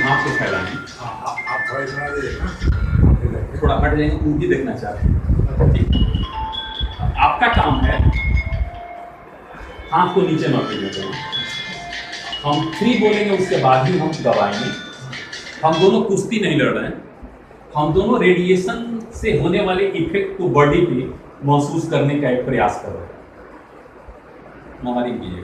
हाथ को फैलाएं। आप थोड़ा इतना देखना, थोड़ा हट जाएंगे, उनकी देखना चाहते हैं। ठीक, आपका काम है हाथ को नीचे न गिरने देना। हम 3 बोलेंगे, उसके बाद ही हम दबाएंगे। हम दोनों कुश्ती नहीं लड़ रहे हैं, हम दोनों रेडिएशन से होने वाले इफेक्ट को बॉडी पे महसूस करने का एक प्रयास कर रहे हैं। हमारी कीजिए,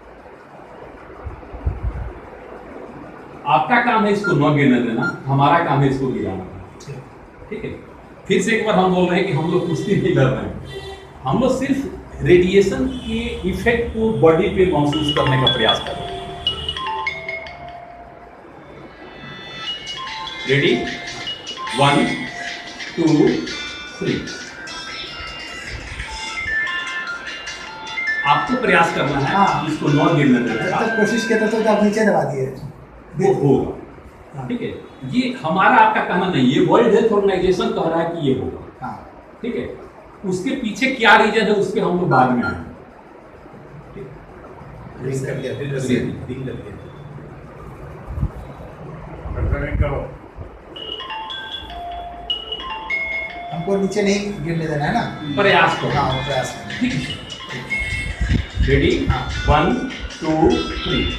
आपका काम है इसको न गिरने देना, हमारा काम है इसको गिराना। ठीक है, फिर से एक बार हम बोल रहे हैं कि हम लोग कुश्ती नहीं लड़ रहे हैं, हम लोग सिर्फ रेडिएशन के इफेक्ट को बॉडी पे महसूस करने का प्रयास कर रहे हैं। रेडी, 1 2 3। आपको प्रयास करना है। हाँ। इसको न गिरने देना है। तक कोशिश किया तो आप नीचे दबा दिए वो होगा। ठीक है, ये हमारा आपका कहना नहीं, ये वर्ल्ड हेल्थ ऑर्गेनाइजेशन कह रहा है कि ये होगा। हाँ। ठीक है, उसके पीछे क्या रीजन है उस पर हम लोग बाद में आएंगे। रिंग कर दिया, फिर रिंग कर दिया, रिंग करो। हमको नीचे नहीं गिरने देना है ना, प्रयास करो। हाँ प्रयास करें। ठीक है, रेडी, 1 2 3।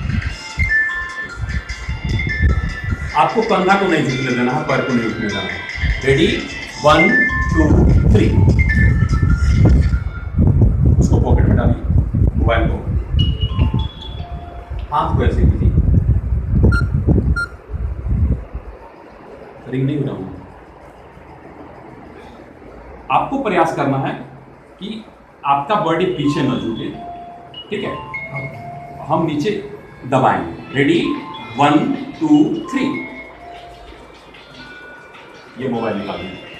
आपको कंधा को नहीं झुकने देना है, पैर को नहीं झुकने देना है। रेडी, 1 2 3। उसको पॉकेट में डालिए, मोबाइल को, हाथ को ऐसे कीजिए, रिंग नहीं उठाऊंगा। आपको प्रयास करना है कि आपका बॉडी पीछे न झुके। ठीक है, हम नीचे दबाएंगे। रेडी, 1 2 3। ये मोबाइल निकालिए।